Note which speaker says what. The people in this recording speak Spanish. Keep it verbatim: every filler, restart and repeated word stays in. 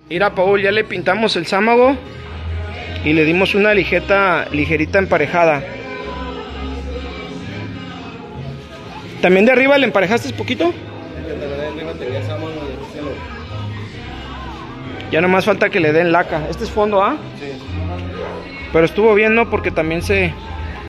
Speaker 1: Mira, Paul, ya le pintamos el zámago y le dimos una ligeta, ligerita emparejada. ¿También de arriba le emparejaste poquito? Ya nomás falta que le den laca. Este es fondo, ¿ah?
Speaker 2: Sí.
Speaker 1: Pero estuvo bien, ¿no? Porque también se,